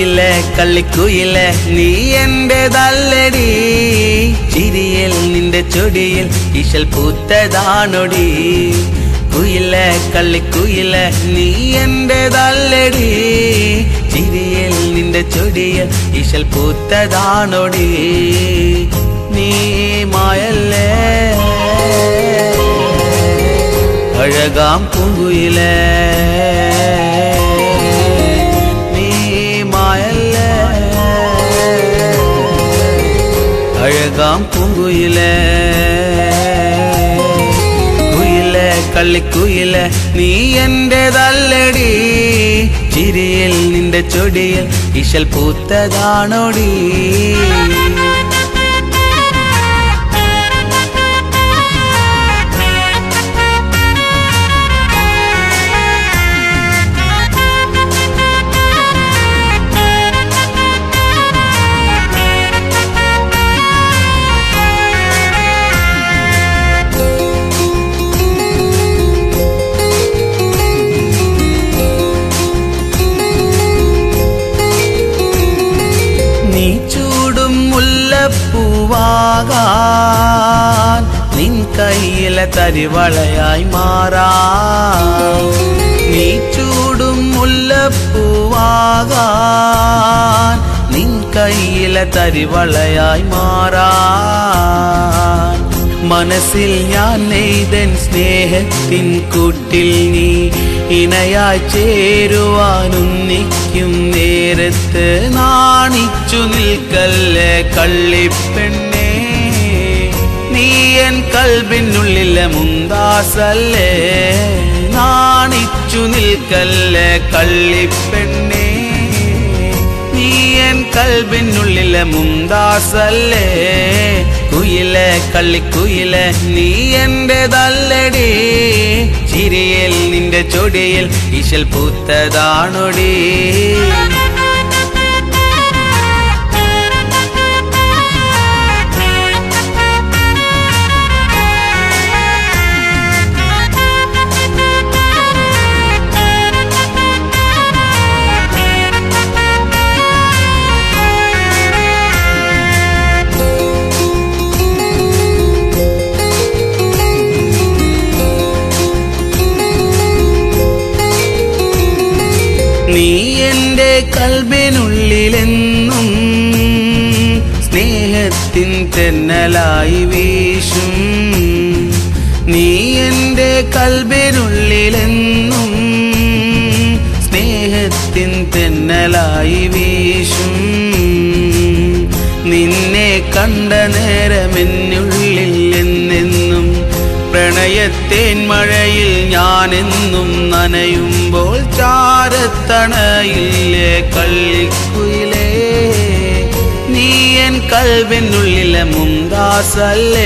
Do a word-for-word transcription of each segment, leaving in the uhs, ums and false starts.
കുയിലെ കള്ളിക്കുയിലെ നീ എന്റേതല്ലടി ചിരിയിൽ നിന്റെ ചൊടിയിൽ ഇശൽ പൂത്തതാണൊടി കുയിലെ കള്ളിക്കുയിലെ നീ എന്റേതല്ലടി ചിരിയിൽ നിന്റെ ചൊടിയിൽ ഇശൽ പൂത്തതാണൊടി നീ മായല്ലേ അഴകാം പൂങ്കുയിലേ നീ മായല്ലേ അഴകാം പൂങ്കുയിലേ കുയിലെ കള്ളിക്കുയിലെ നീ എന്റേതല്ലടി ചിരിയിൽ നിന്റെ ചൊടിയിൽ ഇശൽ പൂത്തതാണോടി പൂവാകാൻ നിൻ കയ്യിലെ തരിവളയായി മാറാം നീ ചൂടും മുല്ലപ്പൂവാകാൻ നിൻ കയ്യിലെ തരിവളയായി മാറാൻ മനസ്സിൽ ഞാൻ നെയ്തൻ സ്നേഹത്തിൻ കൂട്ടിൽ നീ ഇണയായി ചേരുവാനൊന്നിക്കും നേരത്ത് നാണിച്ചു നിൽക്കല്ലേ കള്ളിപ്പെണ്ണേ നീ എൻ കൽബിനുള്ളിലെ മുന്താസല്ലേ നാണിച്ചു നിൽക്കല്ലേ കള്ളിപ്പെണ്ണേ നീ എൻ കൽബിനുള്ളിലെ മുന്താസല്ലേ കുയിലെ കള്ളിക്കുയിലെ നീ എന്റേതല്ലടി ചിരിയിൽ നിന്റെ ചൊടിയിൽ ഇശൽ പൂത്തതാണൊടി നീ എൻ്റെ കൽബിനുള്ളിലെന്നും സ്നേഹത്തിൻ തെന്നലായി വീശും നീ എൻ്റെ കൽബിനുള്ളിലെന്നും സ്നേഹത്തിൻ തെന്നലായി വീശും നിന്നെ കണ്ട നേരമെന്നുള്ളിൽ എന്നെന്നും പ്രണയത്തേൻ മഴയിൽ ഞാനെന്നും നനയുമ്പോൾ ചാരത്തണയില്ലേ കള്ളിക്കുയിലേ നീ എൻ കൽബിനുള്ളിലെ മുന്താസല്ലേ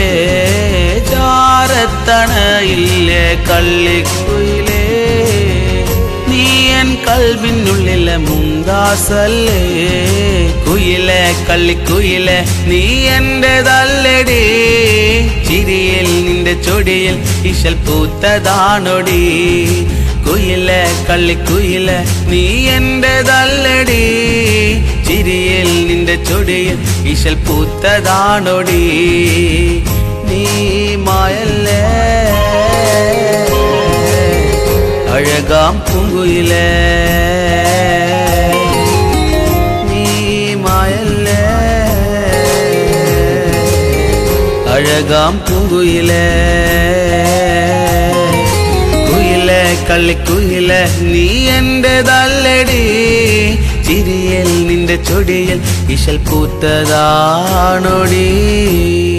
ചാരത്തണയില്ലേ കള്ളിക്കുയിലേ നീ എൻ കൽബിനുള്ളിലെ മുന്താസല്ലേ കുയിലെ കള്ളിക്കുയിലെ നീ എന്റേതല്ലടി ചിരിയിൽ നിന്റെ ചൊടിയിൽ ഇശൽ പൂത്തതാണൊടി കുയിലെ കള്ളിക്കുയിലെ നീ എന്റേതല്ലടി ചിരിയിൽ നിന്റെ ചൊടിയിൽ ഇശൽ പൂത്തതാണൊടി നീ മായല്ലേ അഴകാം പൂങ്കുയിലേ നീ മായല്ലേ അഴകാം പൂങ്കുയിലേ കുയിലെ കള്ളിക്കുയിലെ നീ എന്റേതല്ലടി ചിരിയിൽ നിന്റെ ചൊടിയിൽ ഇശൽ പൂത്തതാണൊടി